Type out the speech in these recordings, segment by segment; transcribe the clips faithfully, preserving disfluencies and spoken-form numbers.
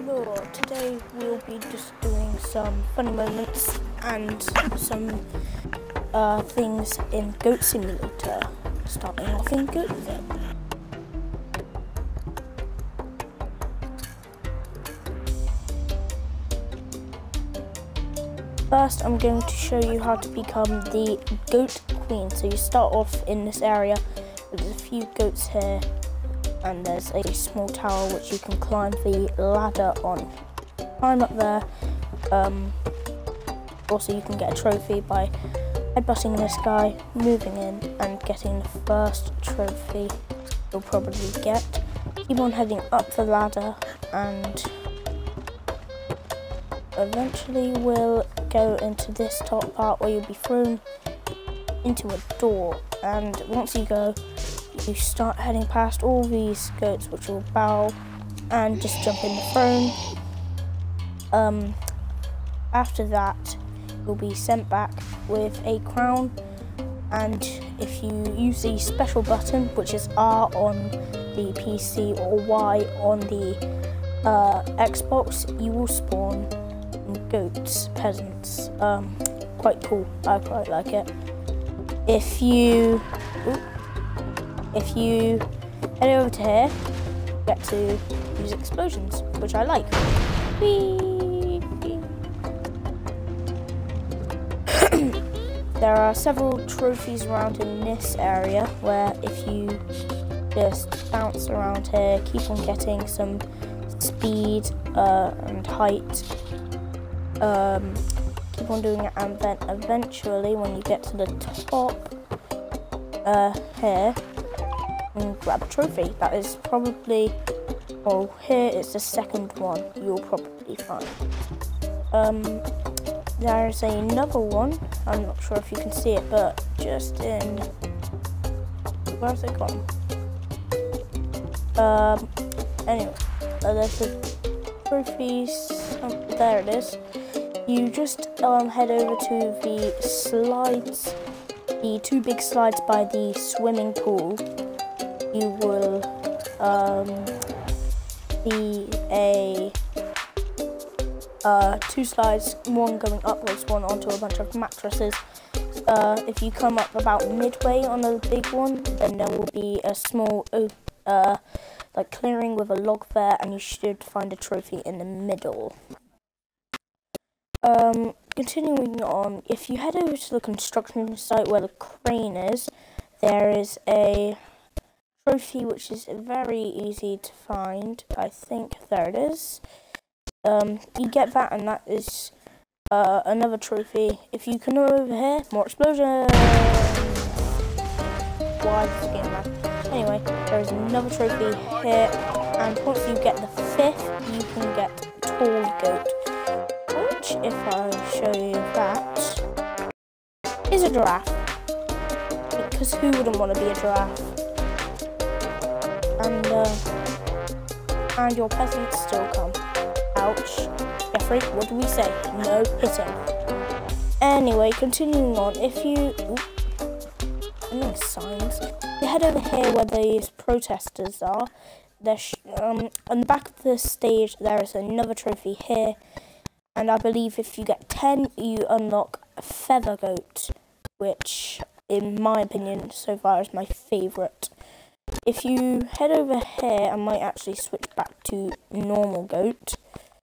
Hello, today we'll be just doing some funny moments and some uh, things in Goat Simulator, starting off in Goaty. First, I'm going to show you how to become the Goat Queen. So you start off in this area, there's a few goats here, and there's a small tower which you can climb the ladder on. Climb up there. Um, also, you can get a trophy by headbutting this guy, moving in, and getting the first trophy you'll probably get. Keep on heading up the ladder, and eventually we'll go into this top part where you'll be thrown into a door. And once you go, you start heading past all these goats which will bow and just jump in the throne. Um, after that, you'll be sent back with a crown, and if you use the special button, which is R on the P C or Y on the uh, Xbox, you will spawn goats, peasants. Um, quite cool, I quite like it. If you... Ooh, If you head over to here, you get to use explosions, which I like. Whee! There are several trophies around in this area where if you just bounce around here, keep on getting some speed uh, and height, um, keep on doing it, and then eventually when you get to the top uh, here, and grab a trophy. That is probably, oh, here is the second one you'll probably find. Um, there's another one, I'm not sure if you can see it, but just in, where's it gone? Um, anyway, uh, there's the trophies, um, there it is. You just um, head over to the slides, the two big slides by the swimming pool. You will um, be a uh, two slides, one going upwards, one onto a bunch of mattresses. Uh, if you come up about midway on a big one, then there will be a small uh, like clearing with a log there, and you should find a trophy in the middle. Um, continuing on, if you head over to the construction site where the crane is, there is a trophy which is very easy to find. I think there it is. Um, you get that, and that is uh, another trophy. If you can go over here, more explosions. Why is this game bad? Anyway, there is another trophy here, and once you get the fifth, you can get tall goat, which, if I show you that, is a giraffe. Because who wouldn't want to be a giraffe? And, uh, and your peasants still come. Ouch. Jeffrey, what do we say? No hitting. Anyway, continuing on, if you... Ooh, no signs. You head over here where these protesters are. Sh um, on the back of the stage, there is another trophy here. And I believe if you get ten, you unlock a feather goat, which, in my opinion, so far is my favourite. If you head over here, I might actually switch back to normal goat.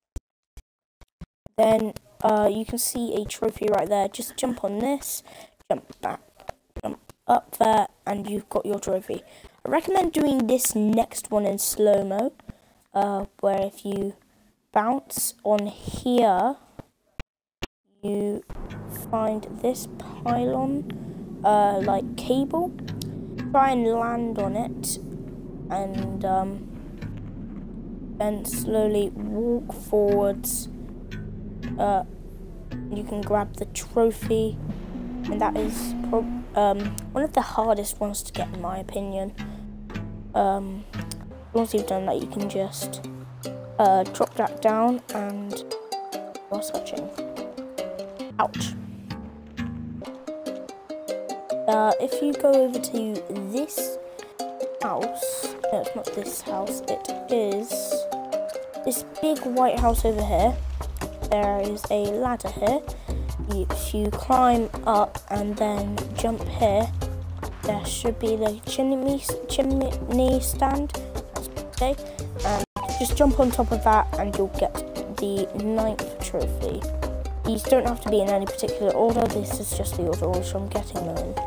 Then uh, you can see a trophy right there. Just jump on this, jump back, jump up there, and you've got your trophy. I recommend doing this next one in slow-mo, uh, where if you bounce on here, you find this pylon, uh, like cable. Try and land on it, and um, then slowly walk forwards. Uh, you can grab the trophy, and that is pro um, one of the hardest ones to get, in my opinion. Um, once you've done that, you can just uh, drop that down and while touching. Ouch. Uh, if you go over to this house, no, it's not this house, it is this big white house over here. There is a ladder here. You, if you climb up and then jump here, there should be the chimney, chimney stand. Okay, and just jump on top of that and you'll get the ninth trophy. These don't have to be in any particular order, this is just the order which I'm getting them in.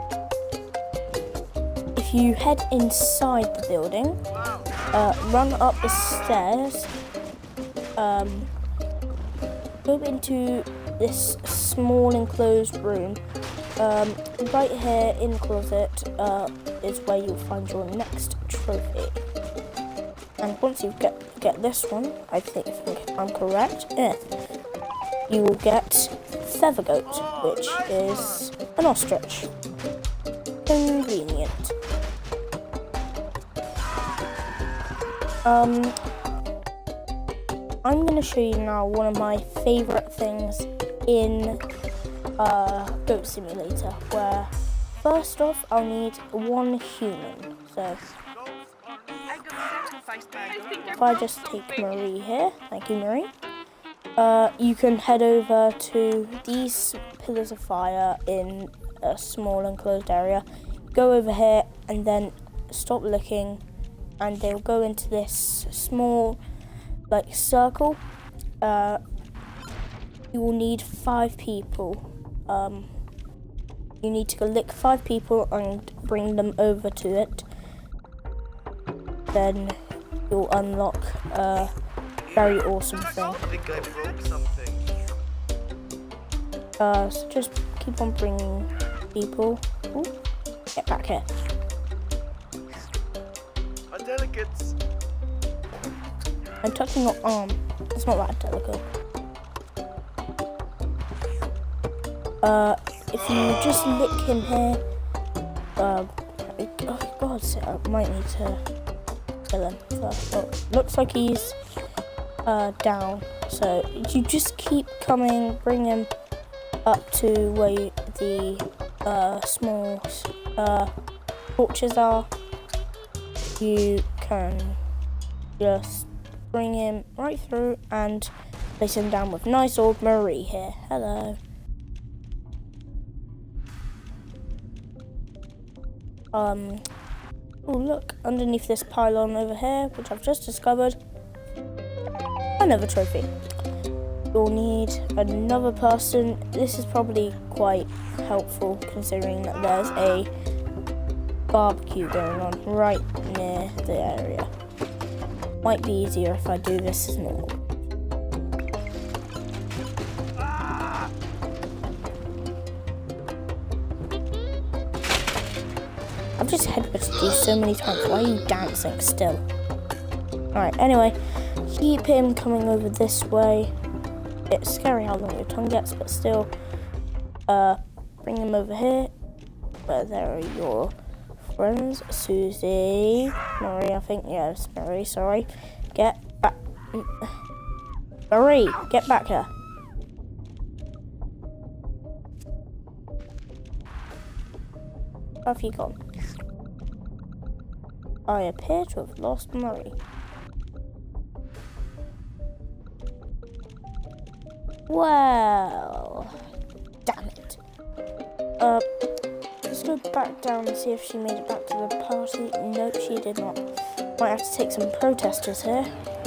If you head inside the building, uh, run up the stairs, um, go into this small enclosed room. Um, right here in the closet uh, is where you'll find your next trophy. And once you get get this one, I think if I'm correct, yeah, you will get Feather Goat, which is an ostrich. Convenient. Um, I'm going to show you now one of my favourite things in uh, Goat Simulator, where first off I'll need one human. So if I just take Marie here, thank you Marie, uh, you can head over to these pillars of fire in a small enclosed area, go over here and then stop looking and they'll go into this small like circle. Uh, you will need five people. Um, you need to lick five people and bring them over to it. Then you'll unlock a very awesome thing. I think I broke something. Uh, so just keep on bringing people. Ooh, get back here. A delicate. I'm touching your arm. It's not that delicate. Uh, if you just lick him here, uh, oh god, I might need to kill him first. Oh, looks like he's uh, down. So you just keep coming, bring him up to where you, the uh, small uh, torches are. You can just bring him right through and place him down with nice old Marie here. Hello. Um, oh look, underneath this pylon over here, which I've just discovered, another trophy. You'll need another person. This is probably quite helpful considering that there's a barbecue going on right near the area. Might be easier if I do this as normal. I've just headbutted you so many times. Why are you dancing still? Alright, anyway, keep him coming over this way. It's scary how long your tongue gets, but still. Uh, bring him over here. Where there are your friends. Susie. Marie, I think. Yes, Marie, sorry. Get back. Marie, get back here. Where have you gone? I appear to have lost Marie. Well, damn it. Uh, let's go back down and see if she made it back to the party. Nope, she did not. Might have to take some protesters here.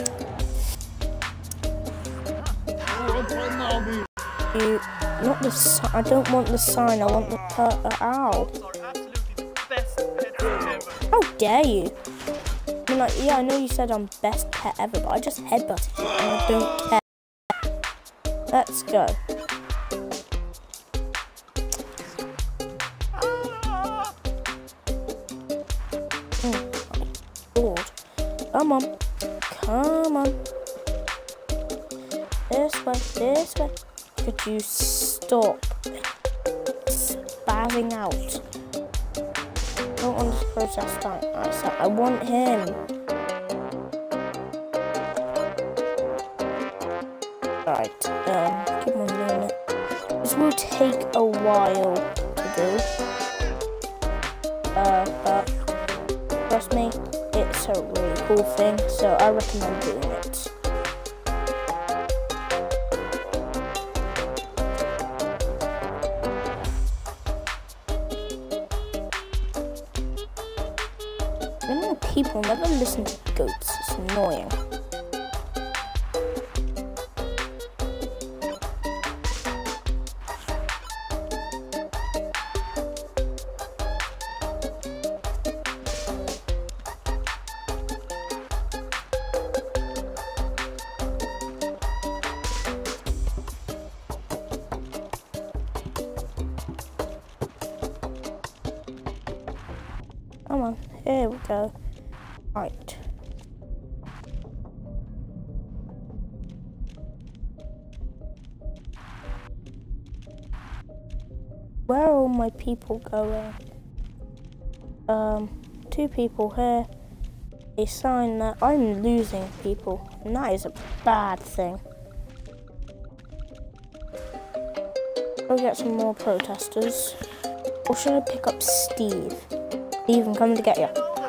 You, not the sign. I don't want the sign. I want the per. Uh, ow. How dare you? I mean, like, yeah, I know you said I'm best pet ever, but I just headbutted you and I don't care. Let's go. Oh, my Lord. Come on. Come on. This way, this way. Could you stop spazzing out? I don't want to protest time. Right, so I want him. Alright, um, keep on doing it. This will take a while to do. Uh, but trust me, it's a really cool thing, so I recommend doing it. Many people never listen to goats. It's annoying. Come on, here we go. Right. Where are all my people going? Um, two people here. A sign that I'm losing people, and that is a bad thing. Go get some more protesters. Or should I pick up Steve? Steve, I'm coming to get you.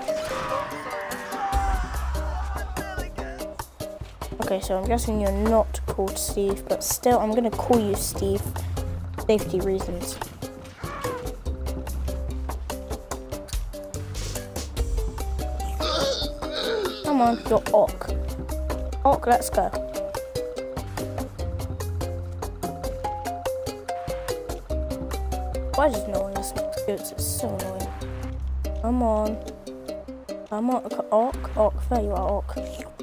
Okay, so I'm guessing you're not called Steve, but still, I'm gonna call you Steve. Safety reasons. Come on, you're Ock. Ock, let's go. Why does no one listen to goats? It's so annoying. Come on. Come on, Ock, Ock, there you are, Ock.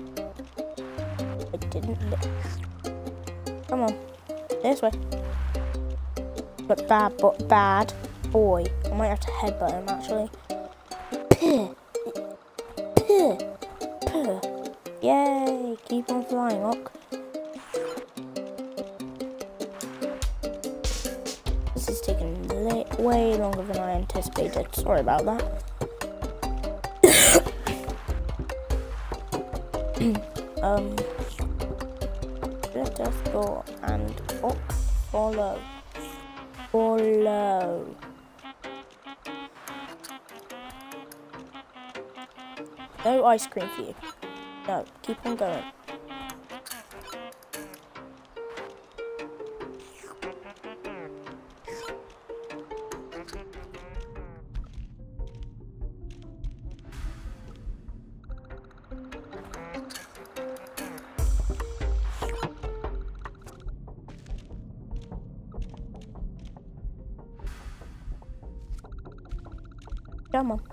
I didn't look. Come on, this way. But bad, but bad boy. I might have to headbutt him actually. Puh. Puh. Puh. Yay! Keep on flying, Ock. This is taking way longer than I anticipated. Sorry about that. um, let us go and Ock follow. Follow. No ice cream for you. No, keep on going. Come on.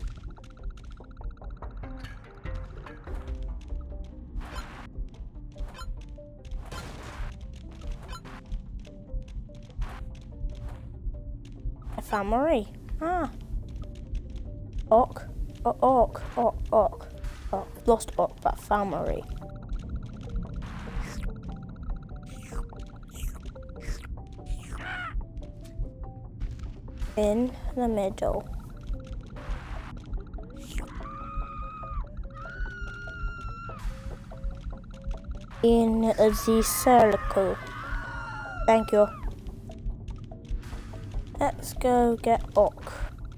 I found Marie. Ah. Ock. Oh, Ock. Ock. Ock. Oh, lost Ock, but found Marie. In the middle. In the circle. Thank you. Let's go get Ock.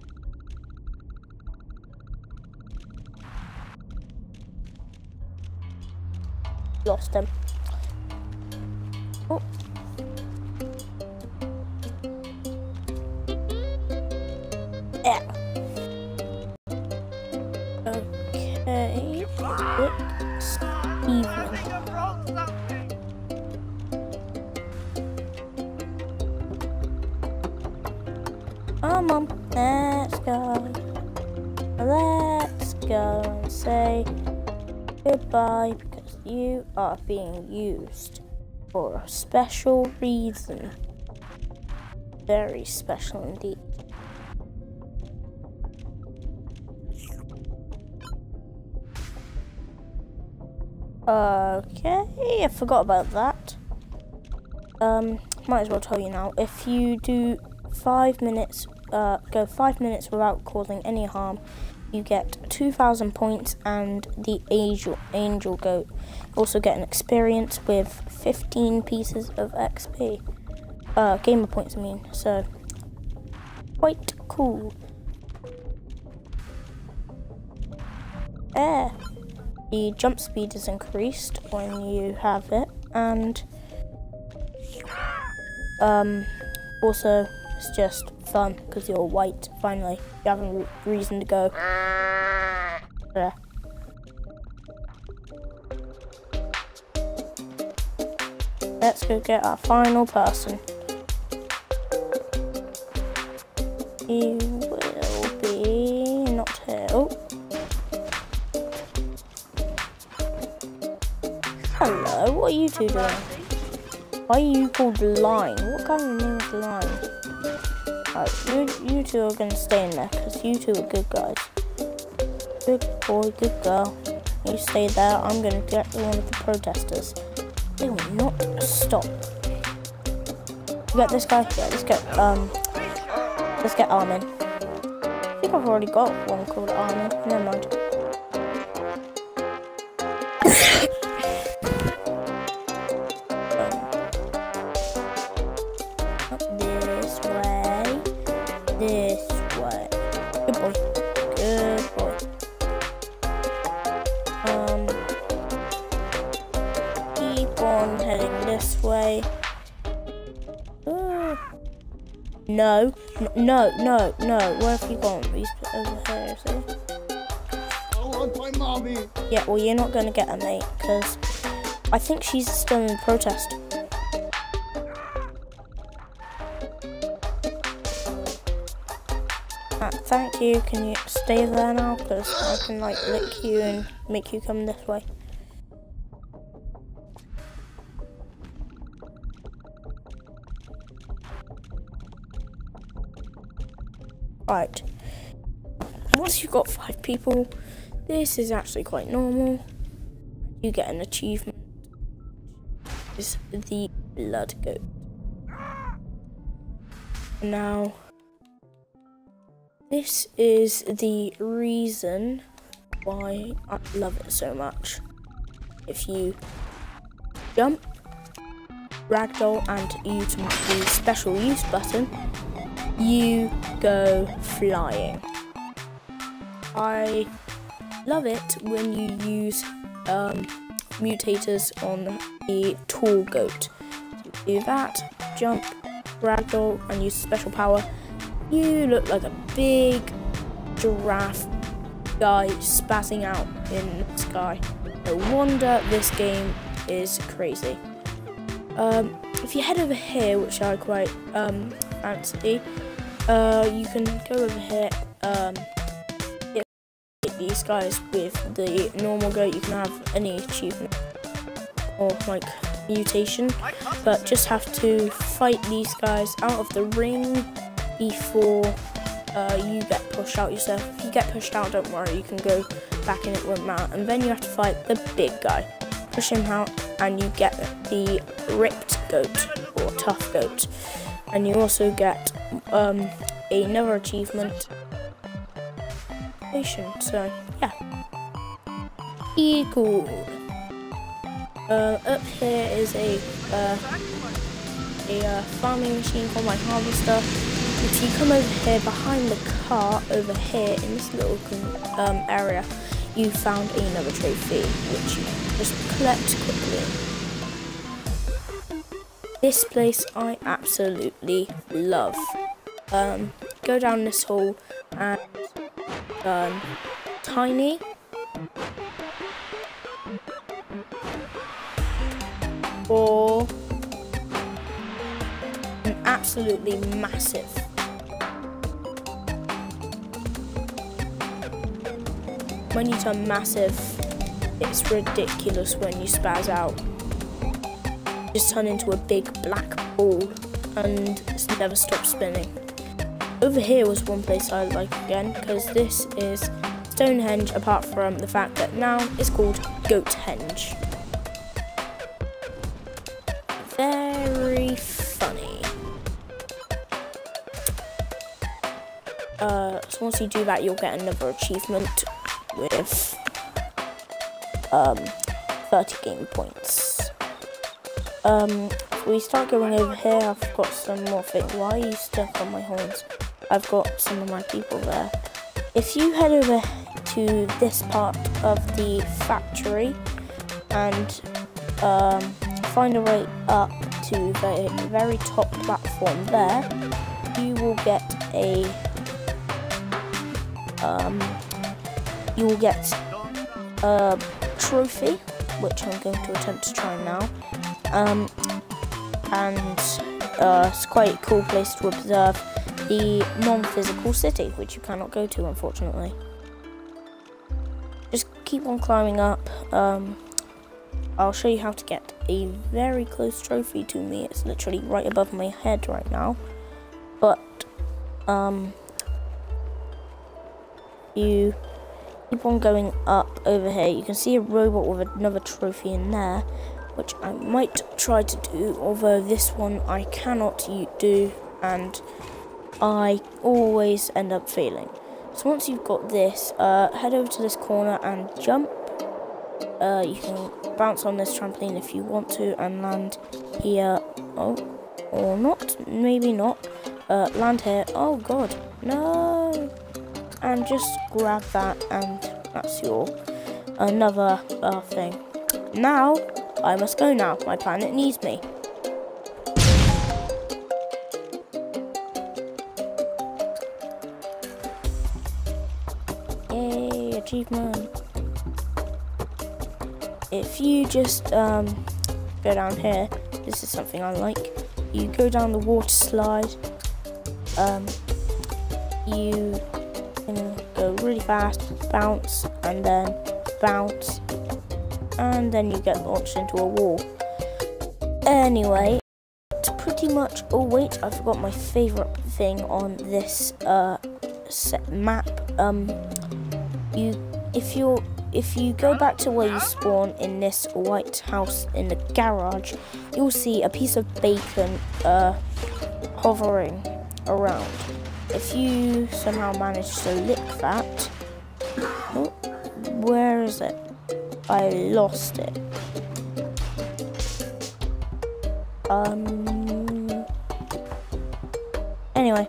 Lost him. Oh. Yeah. Okay. It's even. Come on, let's go. Let's go and say goodbye because you are being used for a special reason. Very special indeed. Okay, I forgot about that. Um, might as well tell you now. If you do five minutes, uh, go five minutes without causing any harm, you get two thousand points and the angel angel goat. You also get an experience with fifteen pieces of X P. Uh, gamer points, I mean. So quite cool. There. The jump speed is increased when you have it, and um, also it's just fun because you're white. Finally, you have a reason to go. There. Let's go get our final person. He will be not here. Oh. Hello, what are you two doing? Why are you called Line? What kind of name is Line? Alright, you, you two are going to stay in there because you two are good guys. Good boy, good girl. You stay there. I'm going to get one of the protesters. They will not stop. You got this guy? Yeah, let's get, um, let's get Armin. I think I've already got one called Armin. Never mind. This way. Good boy. Good boy. Um, keep on heading this way. Uh, no, no, no, no. Where have you gone? He's over here, see? I want my mommy. Yeah, well, you're not going to get her, mate, because I think she's still in protest. Uh, thank you. Can you stay there now? Because I can like lick you and make you come this way. Right. Once you've got five people, this is actually quite normal. You get an achievement. It's the blood goat. Now. This is the reason why I love it so much. If you jump, ragdoll, and use the special use button, you go flying. I love it when you use um, mutators on the tall goat. You do that, jump, ragdoll, and use special power. You look like a big giraffe guy spazzing out in the sky. No wonder this game is crazy. Um, if you head over here, which I quite um, fancy, uh, you can go over here. Um, hit these guys with the normal goat. You can have any achievement or like mutation, but just have to fight these guys out of the ring before uh, you get pushed out yourself. If you get pushed out, don't worry, you can go back and it won't matter. And then you have to fight the big guy. Push him out and you get the ripped goat or tough goat. And you also get um, another achievement. So, yeah. E cool. Uh, up here is a, uh, a uh, farming machine called my harvester. If you come over here behind the car, over here in this little um, area, you found another trophy, which you just collect quickly. This place I absolutely love. Um, go down this hall and um, tiny. Or an absolutely massive. When you turn massive, it's ridiculous when you spaz out. You just turn into a big black ball and it's never stops spinning. Over here was one place I like again, because this is Stonehenge, apart from the fact that now it's called Goathenge. Very funny. Uh, so once you do that, you'll get another achievement with um, thirty game points. Um, if we start going over here, I've got some more things. Why are you stuck on my horns? I've got some of my people there. If you head over to this part of the factory and um, find a way up to the very top platform there, you will get a um, you will get a trophy, which I'm going to attempt to try now. Um, and uh, it's quite a cool place to observe the non-physical city, which you cannot go to, unfortunately. Just keep on climbing up. Um, I'll show you how to get a very close trophy to me. It's literally right above my head right now. But um, you keep on going up over here. You can see a robot with another trophy in there, which I might try to do, although this one I cannot do, and I always end up failing. So once you've got this, uh, head over to this corner and jump. Uh, you can bounce on this trampoline if you want to and land here. Oh, or not, maybe not. Uh, land here. Oh god, no! And just grab that, and that's your another uh, thing. Now, I must go now. My planet needs me. Yay, achievement. If you just um, go down here, this is something I like. You go down the water slide. Um, you can go really fast, bounce, and then bounce, and then you get launched into a wall. Anyway, it's pretty much. Oh wait, I forgot my favorite thing on this uh, set map. Um, you, if you're, if you go back to where you spawn in this white house in the garage, you'll see a piece of bacon uh, hovering around. If you somehow manage to lick that, oh, where is it? I lost it. Um. Anyway,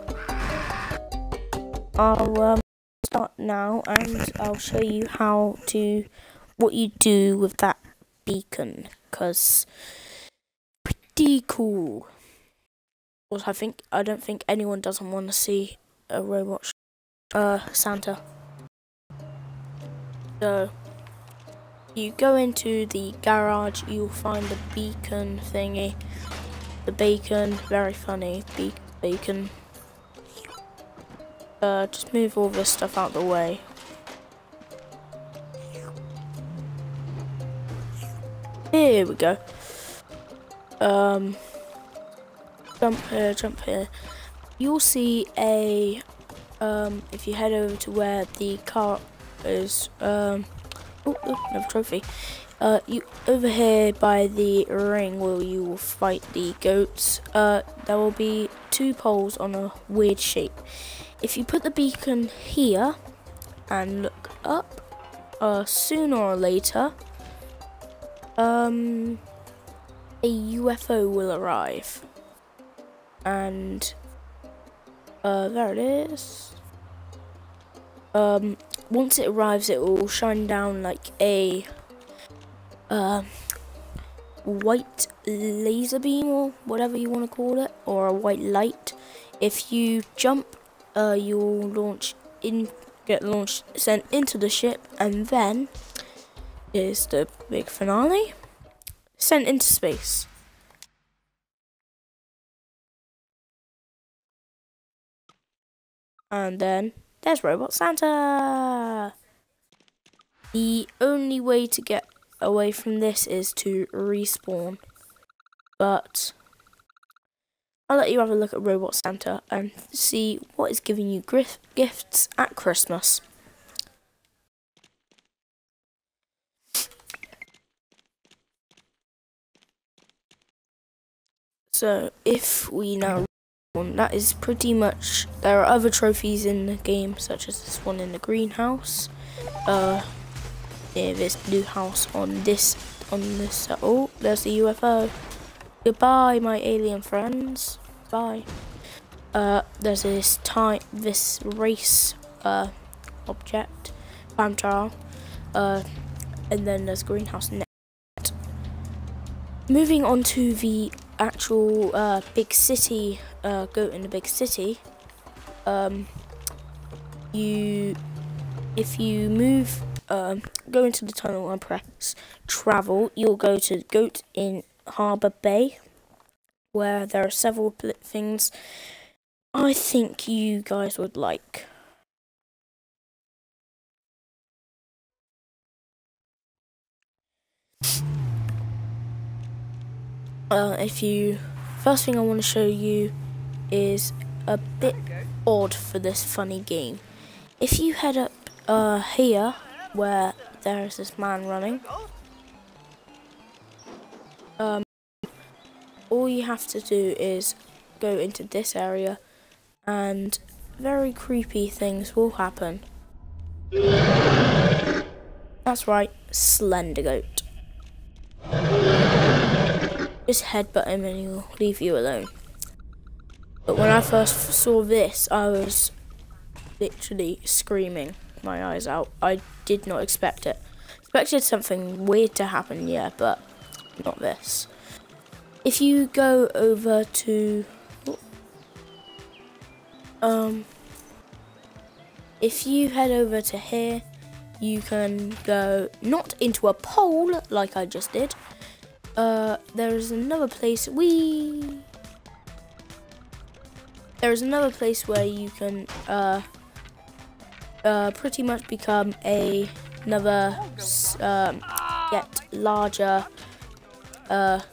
I'll um, start now, and I'll show you how to what you do with that beacon, cause pretty cool. Well, I think I don't think anyone doesn't want to see a robot uh Santa. So you go into the garage, you'll find the beacon thingy, the bacon, very funny be bacon. Uh, just move all this stuff out the way. Here we go. Um. Jump here, jump here. You'll see a, um, if you head over to where the car is, um, oh, oh another trophy. Uh, you, over here by the ring where you will fight the goats, uh, there will be two poles on a weird shape. If you put the beacon here and look up, uh, sooner or later, um, a U F O will arrive. And uh, there it is. Um, once it arrives, it will shine down like a uh, white laser beam or whatever you want to call it, or a white light. If you jump, uh, you'll launch in, get launched, sent into the ship, and then is the big finale: sent into space. And then there's Robot Santa. The only way to get away from this is to respawn. But I'll let you have a look at Robot Santa and see what is giving you gifts at Christmas. So if we now that is pretty much, there are other trophies in the game, such as this one in the greenhouse, uh, yeah, this blue house on this, on this, uh, oh, there's the U F O. Goodbye, my alien friends. Bye. Uh, there's this time, this race, uh, object, time trial, uh, and then there's greenhouse net. Moving on to the actual uh, big city, uh, goat in the big city, um, you if you move, um, go into the tunnel and press travel, you'll go to Goat in Harbour Bay, where there are several things I think you guys would like. Uh, if you, first thing I want to show you is a bit odd for this funny game. If you head up uh, here, where there is this man running, um, all you have to do is go into this area, and very creepy things will happen. That's right, Slender Goat. Just headbutt him and he'll leave you alone. But when I first saw this, I was literally screaming my eyes out. I did not expect it. Expected something weird to happen, yeah, but not this. If you go over to um if you head over to here, you can go not into a pole like I just did. Uh, there is another place we. There is another place where you can uh, uh, pretty much become a another um, get larger uh,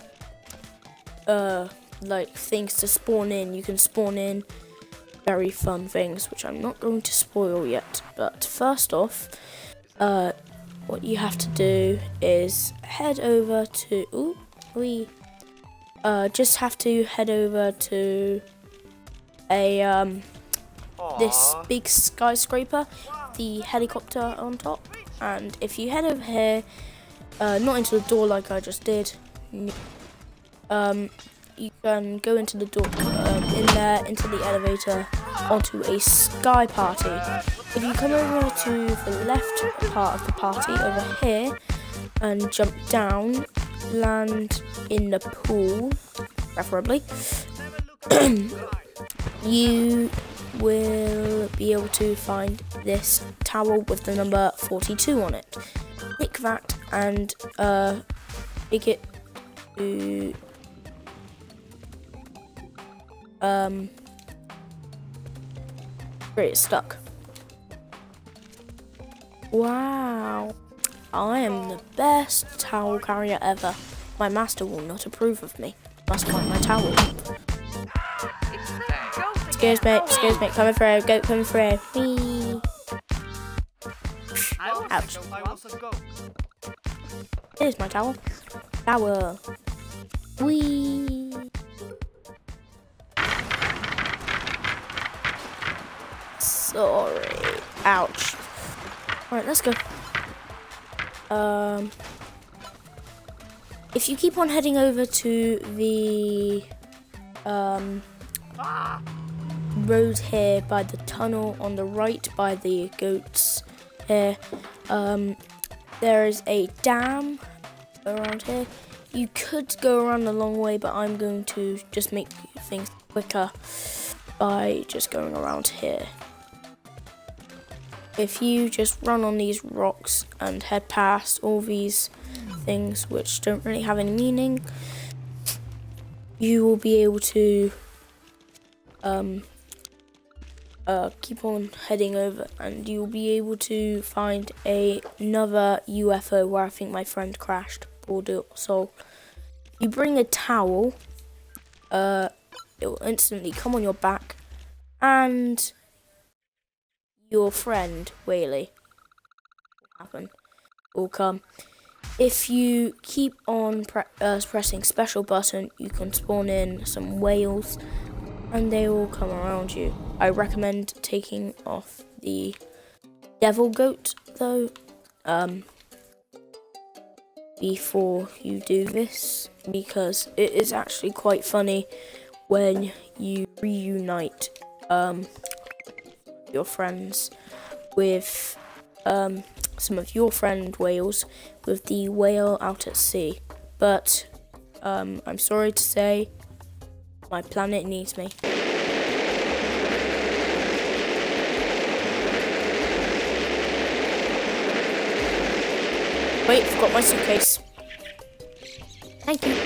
uh, like things to spawn in. You can spawn in very fun things, which I'm not going to spoil yet. But first off, uh. what you have to do is head over to, ooh, we, uh, just have to head over to a, um, this big skyscraper, the helicopter on top, and if you head over here, uh, not into the door like I just did, um, you can go into the door, um, in there, into the elevator, onto a sky party. If you come over to the left part of the party over here and jump down, land in the pool, preferably, you will be able to find this towel with the number forty-two on it. Pick that and uh, take it to um, where it's stuck. Wow, I am the best towel carrier ever. My master will not approve of me. Must find my towel. Excuse me, excuse me, coming through, goat coming through. Whee. Ouch. Here's my towel. Towel. Whee. Sorry. Ouch. Alright, let's go. Um, if you keep on heading over to the um, road here by the tunnel on the right by the goats here, um, there is a dam around here. You could go around the long way, but I'm going to just make things quicker by just going around here. If you just run on these rocks and head past all these things which don't really have any meaning, you will be able to um, uh, keep on heading over, and you will be able to find a, another U F O where I think my friend crashed. So you bring a towel, uh, it will instantly come on your back, and your friend Whaley will happen will come. If you keep on pre uh, pressing special button, you can spawn in some whales and they will come around you. I recommend taking off the devil goat though, um, before you do this, because it is actually quite funny when you reunite um, your friends with um, some of your friend whales with the whale out at sea. But um, I'm sorry to say, my planet needs me. Wait, forgot my suitcase. Thank you.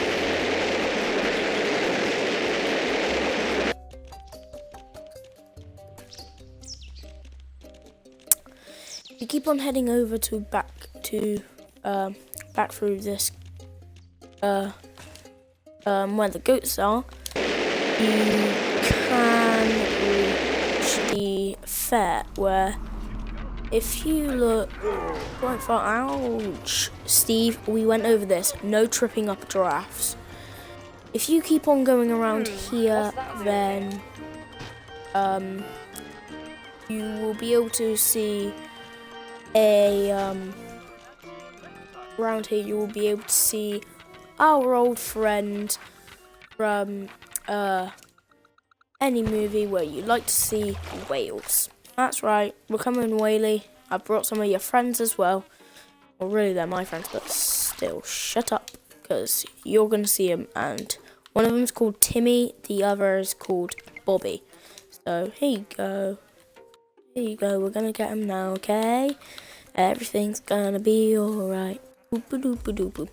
You keep on heading over to back to um, back through this uh, um, where the goats are. You can reach the fair where, if you look quite far, ouch, Steve, we went over this. No tripping up giraffes. If you keep on going around here, then um, you will be able to see a um, around here. You will be able to see our old friend from uh, any movie where you like to see whales. That's right, we're coming, Whaley. I brought some of your friends as well. Well, really, they're my friends, but still, shut up, because you're going to see them. And one of them is called Timmy, the other is called Bobby. So, here you go. Here you go, we're going to get them now, okay? Everything's going to be alright. Boop-a-doop-a-doop-a.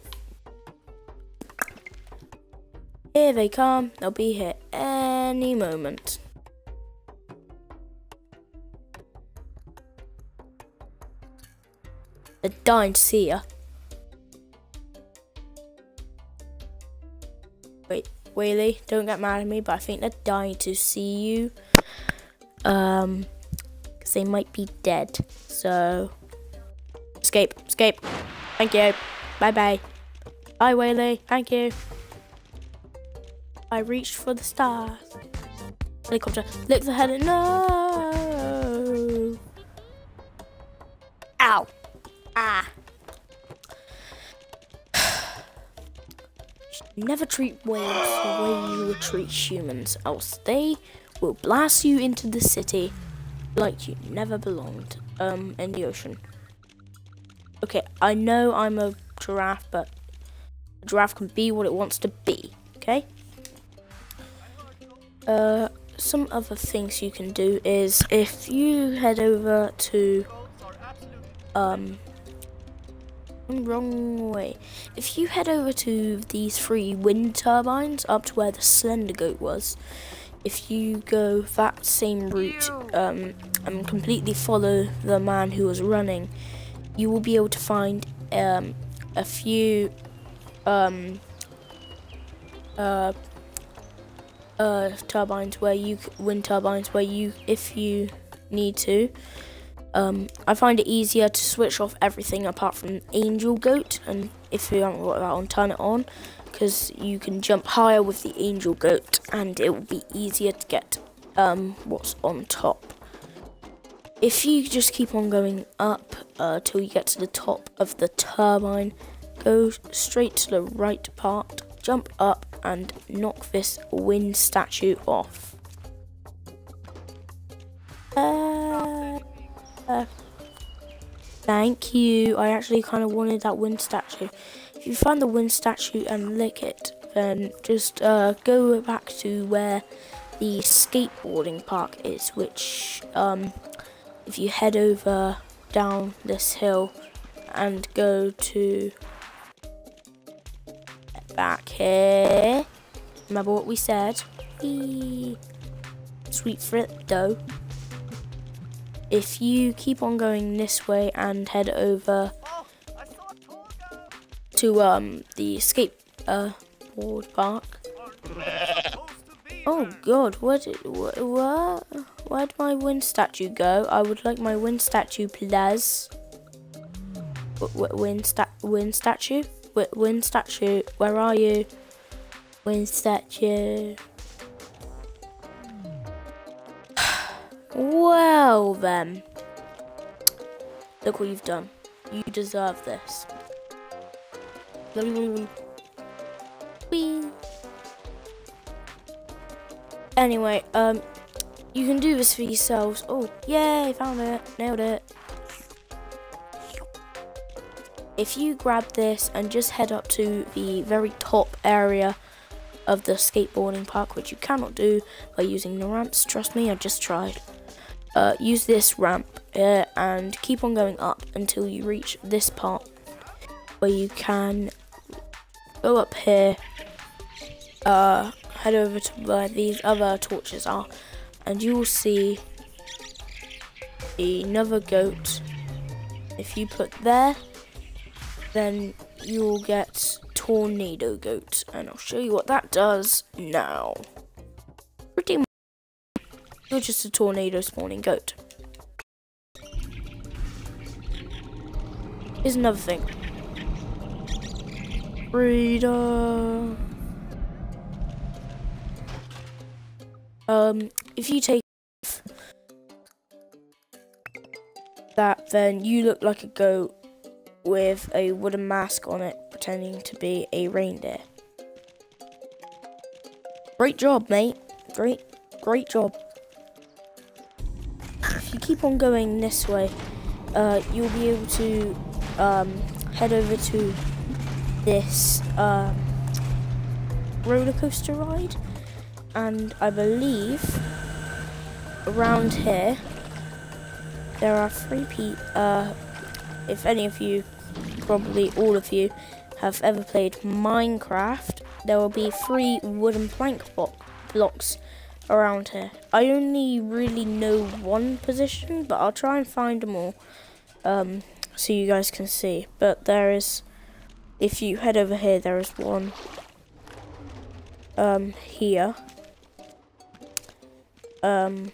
Here they come. They'll be here any moment. They're dying to see ya. Wait, Whaley, don't get mad at me, but I think they're dying to see you. Um, because they might be dead. So, escape, escape. Thank you. Bye bye. Bye, Whaley. Thank you. I reached for the stars. Helicopter. Look the head. No. Ow. Ah. Never treat whales the way you would treat humans, else they will blast you into the city like you never belonged um, in the ocean. Okay, I know I'm a giraffe, but a giraffe can be what it wants to be, okay? Uh, some other things you can do is, if you head over to, um, wrong way. If you head over to these three wind turbines up to where the slender goat was, if you go that same route um, and completely follow the man who was running, you will be able to find um, a few um, uh, uh, turbines where you wind turbines where you, if you need to. Um, I find it easier to switch off everything apart from Angel Goat, and if you haven't got that on, turn it on, because you can jump higher with the Angel Goat, and it will be easier to get um, what's on top. If you just keep on going up uh, till you get to the top of the turbine, go straight to the right part, jump up, and knock this wind statue off. Uh, Uh, thank you. I actually kind of wanted that wind statue. If you find the wind statue and lick it, then just uh, go back to where the skateboarding park is, which um, if you head over down this hill and go to back here, remember what we said? Eee. Sweet frit dough. If you keep on going this way and head over to um the skate uh board park. Oh God, what did what, what where'd my wind statue go? I would like my wind statue, please. W wind stat wind statue, w wind statue. Where are you, wind statue? Well then, look what you've done. You deserve this. Whee. Anyway, um, you can do this for yourselves. Oh, yay, found it, nailed it. If you grab this and just head up to the very top area of the skateboarding park, which you cannot do by using the ramps, trust me, I just tried. Uh, use this ramp uh, and keep on going up until you reach this part. where you can go up here, uh, head over to where these other torches are, and you will see another goat. If you put there, then you'll get tornado goat, and I'll show you what that does now. Pretty much, you're just a tornado spawning goat. Here's another thing. Breeder. Um, if you take that, then you look like a goat with a wooden mask on it, pretending to be a reindeer. Great job, mate. Great, great job. If you keep on going this way, uh, you'll be able to um, head over to this um, roller coaster ride, and I believe around here there are three people. Uh, if any of you, probably all of you, have ever played Minecraft, there will be three wooden plank block blocks around here. I only really know one position, but I'll try and find them all um, so you guys can see. But there is, if you head over here, there is one um, here. Um,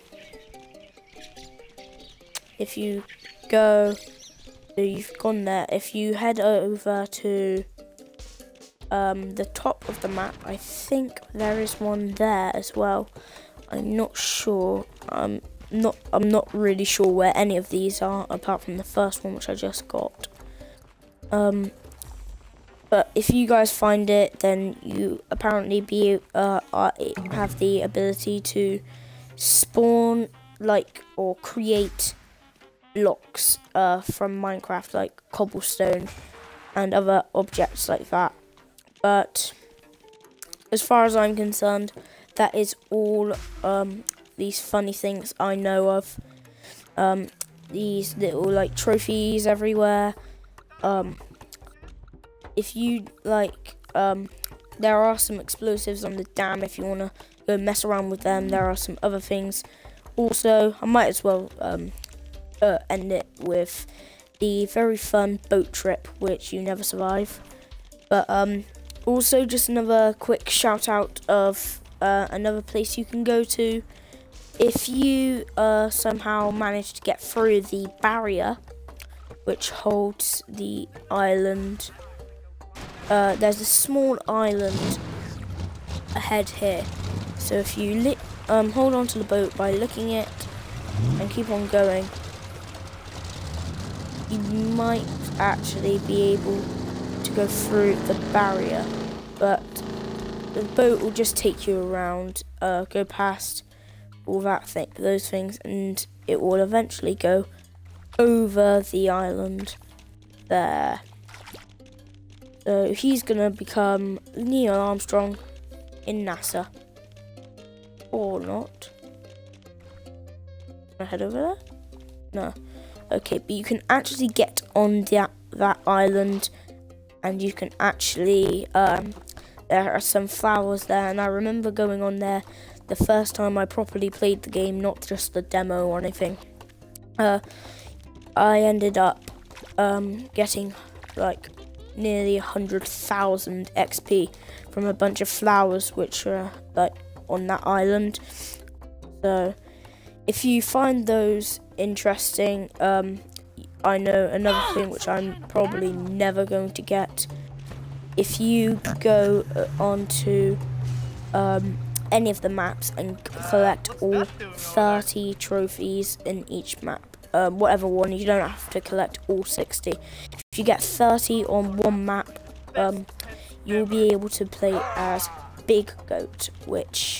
if you go, so you've gone there. If you head over to um, the top of the map, I think there is one there as well. I'm not sure. I'm not. I'm not really sure where any of these are, apart from the first one, which I just got. Um, but if you guys find it, then you apparently be uh are, have the ability to spawn like or create blocks uh from Minecraft, like cobblestone and other objects like that. But as far as I'm concerned, that is all um these funny things I know of. Um these little like trophies everywhere. Um if you like, um there are some explosives on the dam if you want to go mess around with them. There are some other things also. I might as well um uh, end it with the very fun boat trip, which you never survive. But um also, just another quick shout out of uh, another place you can go to. If you uh, somehow manage to get through the barrier which holds the island, uh, there's a small island ahead here. So if you li um, hold on to the boat by looking it and keep on going, you might actually be able to go through the barrier, but the boat will just take you around, uh, go past all that thing, those things, and it will eventually go over the island there. So he's gonna become Neil Armstrong in NASA, or not. Can I head over there? No. Okay, but you can actually get on that that island, and you can actually um, there are some flowers there, and I remember going on there the first time I properly played the game, not just the demo or anything. Uh, I ended up um, getting like nearly a hundred thousand X P from a bunch of flowers which are like on that island. So if you find those interesting, um, I know another thing which I'm probably never going to get. If you go uh, onto um, any of the maps and collect all thirty trophies in each map, um, whatever one, you don't have to collect all sixty. If you get thirty on one map, um, you'll be able to play as Big Goat, which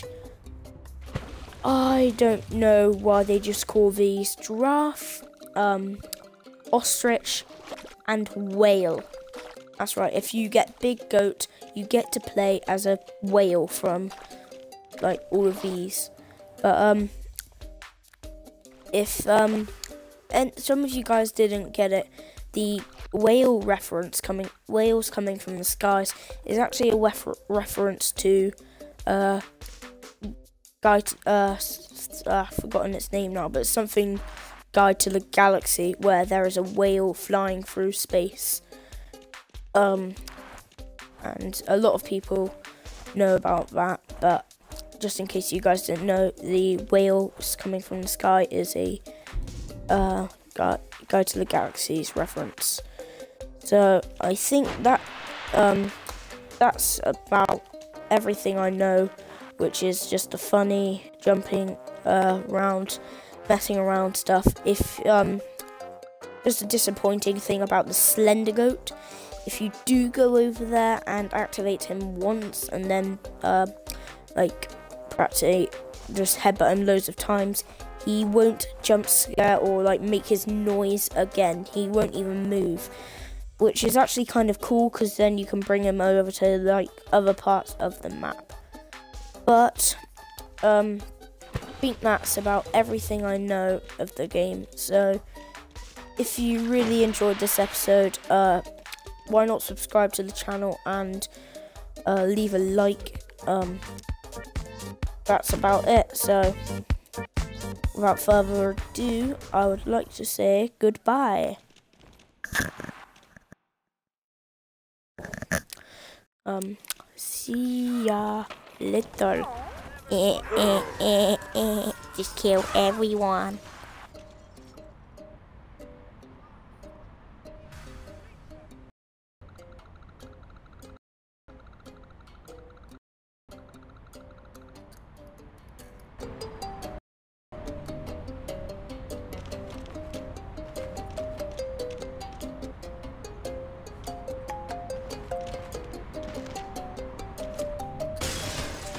I don't know why they just call these giraffe, um, ostrich, and whale. That's right, if you get Big Goat, you get to play as a whale from, like, all of these. But, um, if, um, and some of you guys didn't get it, the whale reference coming, whales coming from the skies is actually a refer reference to uh, guide. Uh, uh, I've forgotten its name now, but it's something Guide to the Galaxy, where there is a whale flying through space. Um, and a lot of people know about that, but just in case you guys didn't know, the whales coming from the sky is a uh, Guide, Guide to the Galaxy's reference. So I think that um, that's about everything I know, which is just the funny jumping uh, around, messing around stuff. If um, just a disappointing thing about the Slender Goat, if you do go over there and activate him once and then uh, like practically just headbutt him loads of times, he won't jump scare or like make his noise again. He won't even move, which is actually kind of cool because then you can bring him over to like other parts of the map. But um, I think that's about everything I know of the game. So if you really enjoyed this episode, uh, why not subscribe to the channel and uh, leave a like. Um, that's about it. So without further ado, I would like to say goodbye. Um, see ya later. Eh, eh, eh, eh. Just kill everyone.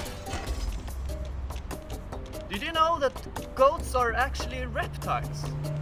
Did you know that goats are actually reptiles?